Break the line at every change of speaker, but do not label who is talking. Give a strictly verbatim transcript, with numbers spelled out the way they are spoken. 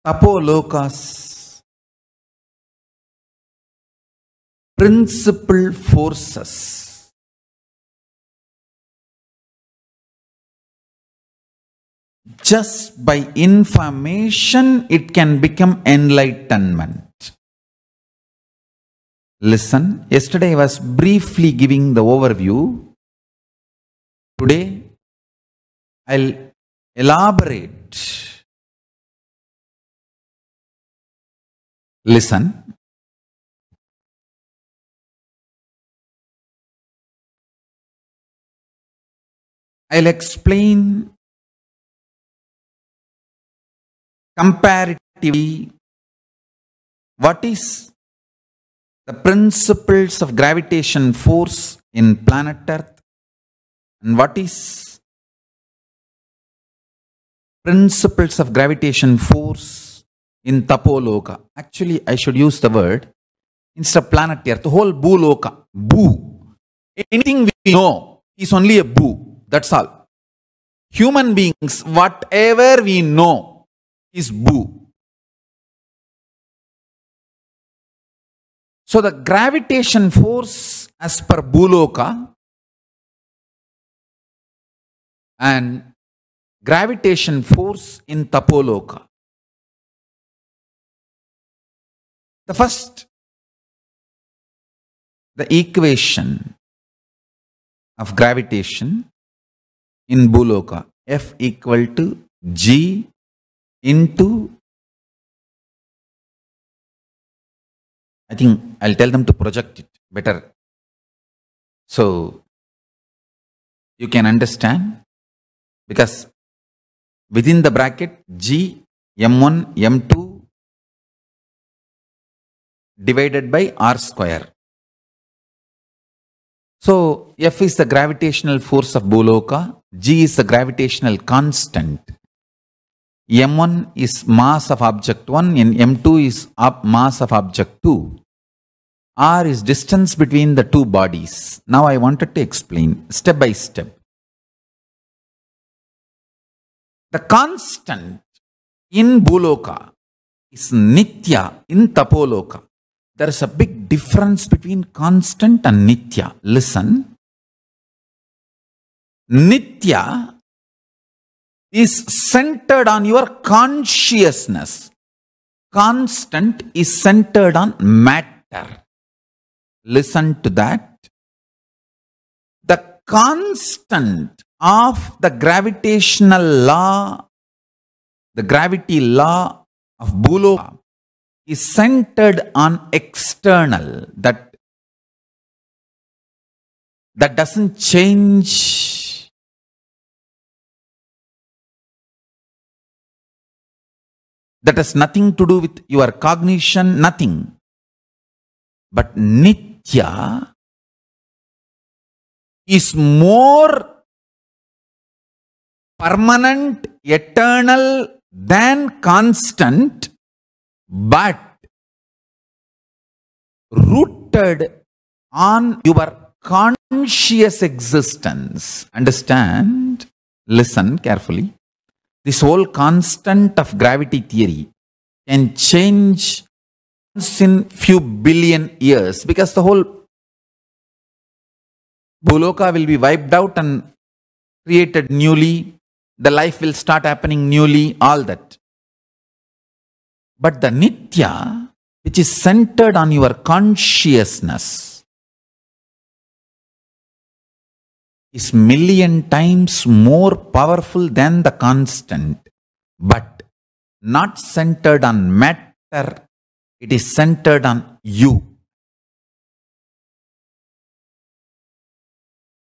Tapolokas, principal forces. Just by information, it can become enlightenment. Listen, yesterday I was briefly giving the overview. Today, I'll elaborate. Listen. I'll explain comparatively what is the principles of gravitation force in planet Earth and what is principles of gravitation force in Tapoloka. Actually, I should use the word instead of planet Earth, the whole Bhuloka. Bhu. Anything we know is only a Bhu. That's all. Human beings, whatever we know is Bhu. So the gravitation force as per Bhuloka and gravitation force in Tapoloka. The first, the equation of gravitation in Bhuloka, F equal to G into, I think I'll tell them to project it better so you can understand, because within the bracket G M one M two divided by R square. So F is the gravitational force of Bhuloka, G is the gravitational constant, M one is mass of object one and M two is mass of object two. R is distance between the two bodies. Now I wanted to explain step by step. The constant in Bhuloka is Nitya in Tapoloka. There is a big difference between constant and Nitya. Listen. Nitya is centered on your consciousness. Constant is centered on matter. Listen to that. The constant of the gravitational law, the gravity law of Bhuloka is centered on external. That, that doesn't change. That has nothing to do with your cognition, nothing. But Nitya is more permanent, eternal than constant, but rooted on your conscious existence. Understand? Listen carefully. This whole constant of gravity theory can change in few billion years, because the whole Bhuloka will be wiped out and created newly. The life will start happening newly, all that. But the Nitya, which is centered on your consciousness, is million times more powerful than the constant, but not centered on matter. It is centered on you.